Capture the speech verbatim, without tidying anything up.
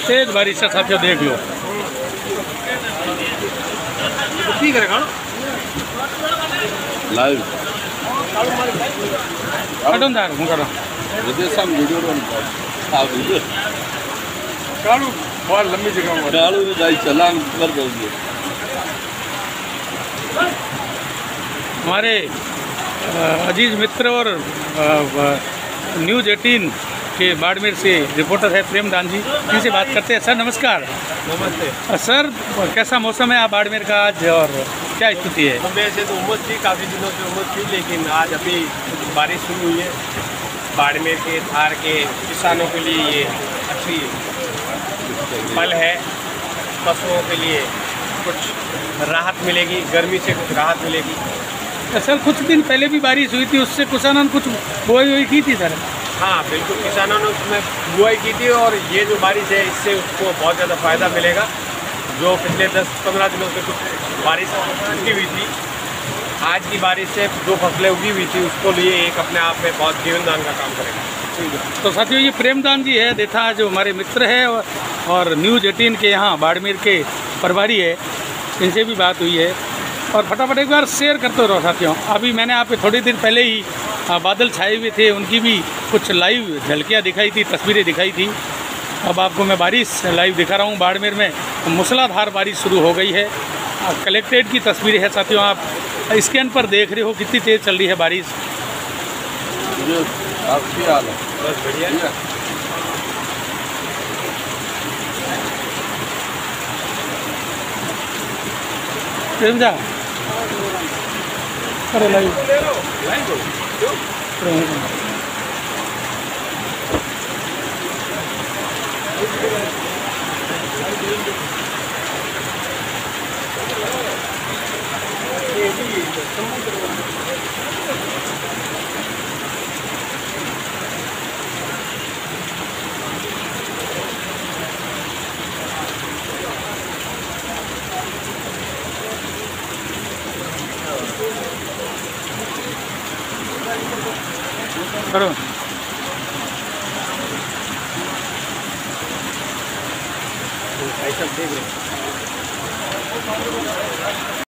तेज बारिश है साथियों, देख लो। ठीक है लाइव कटन दार हूँ करो विदेशम वीडियो रन आ वीडियो कालू बहुत लंबी जगह में डालू में जाई चलान कर दोगे। हमारे अजीज मित्र और न्यूज़ एटीन के बाड़मेर से रिपोर्टर है प्रेमदान जी, इनसे बात करते हैं। सर नमस्कार। नमस्ते सर, कैसा मौसम है आप बाड़मेर का आज और क्या स्थिति है? तो वैसे तो उमस थी, काफ़ी दिनों से उमस थी, लेकिन आज अभी बारिश शुरू हुई है। बाड़मेर के धार के किसानों के लिए ये अच्छी पल है। पशुओं के लिए कुछ राहत मिलेगी, गर्मी से कुछ राहत मिलेगी। सर कुछ दिन पहले भी बारिश हुई थी, उससे किसानों ने कुछ बुआई हुई की थी सर? हाँ बिल्कुल, किसानों ने उसमें बुआई की थी और ये जो बारिश है इससे उसको बहुत ज़्यादा फ़ायदा मिलेगा। जो पिछले दस पंद्रह दिनों से कुछ बारिश रुकी हुई थी, आज की बारिश से जो फसलें उगी हुई थी उसको लिए एक अपने आप में बहुत जीवनदान का काम करेगा। तो साथियों, ये प्रेमदान जी है, देखा जो हमारे मित्र है और न्यूज़ एटीन के यहाँ बाड़मेर के प्रभारी है, इनसे भी बात हुई है। और फटाफट एक बार शेयर करते रहो साथियों। अभी मैंने आपको थोड़ी देर पहले ही बादल छाए हुए थे, उनकी भी कुछ लाइव झलकियाँ दिखाई थी, तस्वीरें दिखाई थी। अब आपको मैं बारिश लाइव दिखा रहा हूँ। बाड़मेर में मूसलाधार बारिश शुरू हो गई है। कलेक्ट्रेट की तस्वीरें है साथियों, आप स्कैन पर देख रहे हो कितनी तेज़ चल रही है बारिश। आपकी हाल है बस बढ़िया। प्रेमदा करो लाइव। करो ऐसा देख रहे